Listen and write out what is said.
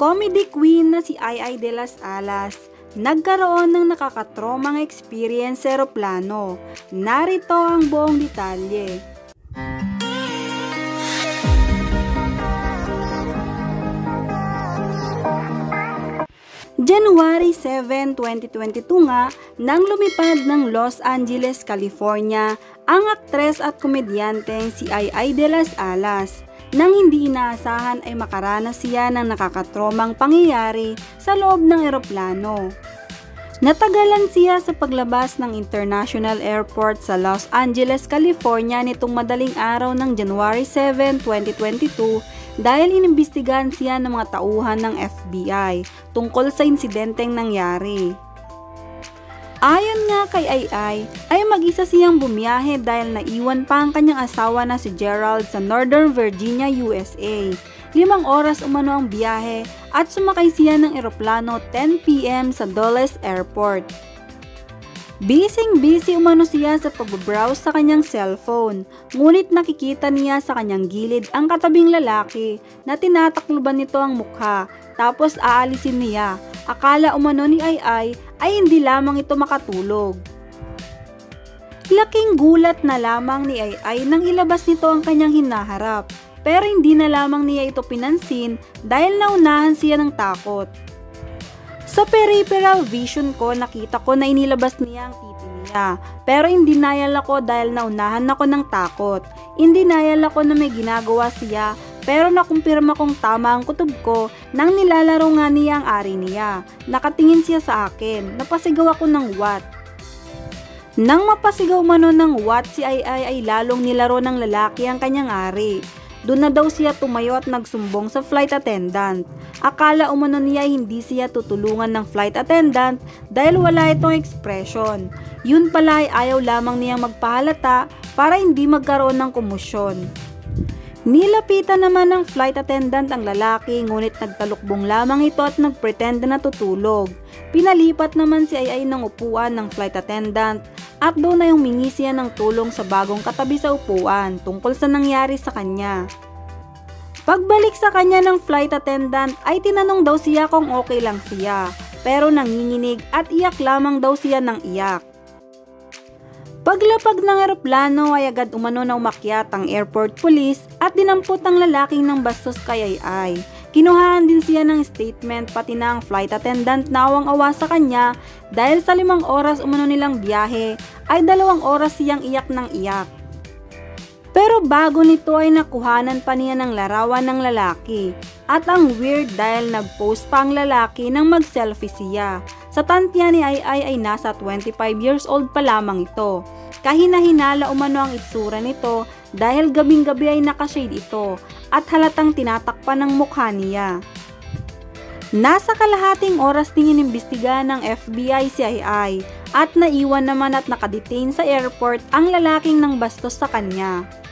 Comedy queen na si Ai de las Alas, nagkaroon ng nakakatromang experience sa eroplano. Narito ang buong detalye. January 7, 2022 nga, nang lumipad ng Los Angeles, California, ang aktres at komedyanteng si Ai de las Alas. Nang hindi inaasahan ay makaranas siya ng nakakatromang pangyayari sa loob ng eroplano. Natagalan siya sa paglabas ng International Airport sa Los Angeles, California nitong madaling araw ng January 7, 2022 dahil inimbestigahan siya ng mga tauhan ng FBI tungkol sa insidenteng nangyari. Ayon nga kay Ai, ay mag-isa siyang bumiyahe dahil naiwan pa ang kanyang asawa na si Gerald sa Northern Virginia, USA. 5 oras umano ang biyahe at sumakay siya ng eroplano 10 PM sa Dulles Airport. Busy umano siya sa pag-browse sa kanyang cellphone, ngunit nakikita niya sa kanyang gilid ang katabing lalaki na tinatakluban nito ang mukha, tapos aalisin niya. Akala umano ni Ai ay hindi lamang ito makatulog. Laking gulat na lamang ni Ai nang ilabas nito ang kanyang hinaharap, pero hindi na lamang niya ito pinansin dahil naunahan siya ng takot. Sa peripheral vision ko, nakita ko na inilabas niya ang titi niya, pero in denial ako dahil naunahan ako ng takot. In denial ako na may ginagawa siya, pero nakumpirma kong tama ang kutob ko nang nilalaro nga niya ang ari niya. Nakatingin siya sa akin, napasigaw ako ng what. Nang mapasigaw mano ng what si Ai ay lalong nilaro ng lalaki ang kanyang ari. Doon na daw siya tumayo at nagsumbong sa flight attendant. Akala umano niya hindi siya tutulungan ng flight attendant dahil wala itong expression. Yun pala ay ayaw lamang niyang magpahalata para hindi magkaroon ng komosyon. Nilapitan naman ng flight attendant ang lalaki, ngunit nagtalukbong lamang ito at nagpretend na natutulog. Pinalipat naman si Ai ng upuan ng flight attendant at doon ay humingi siya ng tulong sa bagong katabi sa upuan tungkol sa nangyari sa kanya. Pagbalik sa kanya ng flight attendant ay tinanong daw siya kung okay lang siya, pero nanginginig at iyak lamang daw siya ng iyak. Paglapag ng eroplano ay agad umano na umakyat ang airport police at dinampot ang lalaking ng bastos kay Ai. Kinuhaan din siya ng statement pati na ang flight attendant na awang-awa sa kanya dahil sa 5 oras umano nilang biyahe ay 2 oras siyang iyak ng iyak. Pero bago nito ay nakuhanan pa niya ng larawan ng lalaki. At ang weird dahil nag-post pa ang lalaki nang mag-selfie siya. Sa tantya ni Ai ay nasa 25 years old pa lamang ito. Kahina-hinala umano ang itsura nito dahil gabing-gabi ay nakashade ito at halatang tinatakpan ng mukha niya. Nasa kalahating oras din inimbestigahan ng FBI si Ai at naiwan naman at nakadetain sa airport ang lalaking nang bastos sa kanya.